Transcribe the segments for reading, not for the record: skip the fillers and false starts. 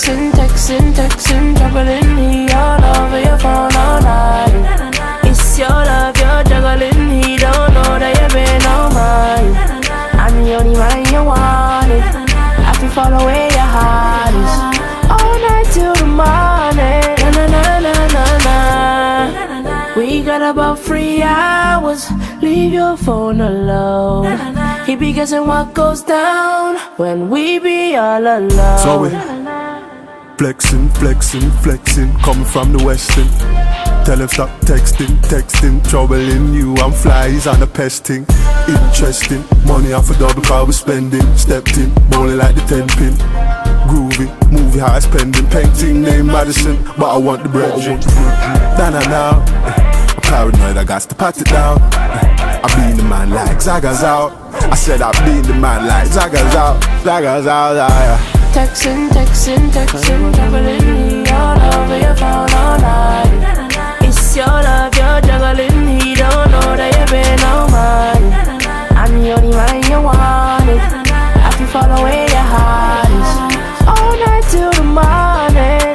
Texting, juggling me all over your phone all night. It's your love, you're juggling, he don't know that you've been on mine. I'm the only man you wanted, I can follow where your heart is. All night till the morning, na. We got about 3 hours, leave your phone alone. He be guessing what goes down when we be all alone. So we flexing, coming from the western. Tell him stop texting, troubling you, I'm fly, he's on the pesting. Interesting, money off a double car we spending. Stepped in, bowling like the 10-pin. Groovy, movie high spending. Painting name Madison, but I want the bread. Nah. I'm paranoid, I got to pat it down. I been the man like Zaga's out. I said I been the man like Zaga's out, yeah. Texting, juggling me all over your phone all night. It's your love, you're juggling, he don't know that you've been on mine. I'm the only man you wanted, I can follow where your heart is. All night till the morning,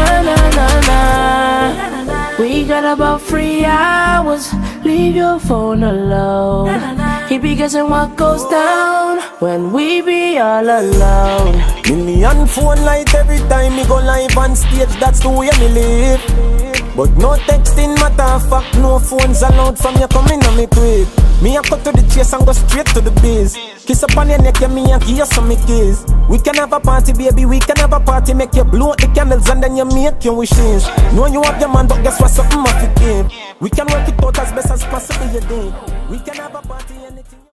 na. We got about 3 hours, leave your phone alone. He be guessing what goes down when we be all alone. Million phone light every time me go live on stage, that's the way me live. But no texting matter of fact, no phones allowed from you coming on me quick. Me a cut to the chase and go straight to the biz. Kiss up on your neck, yeah, me and give you some kiss. We can have a party, baby, we can have a party. Make you blow out the candles and then you make your wishes. Know you have your man, but guess what, something must be game. We can work it out as best as possible, you think. We can have a party, anything.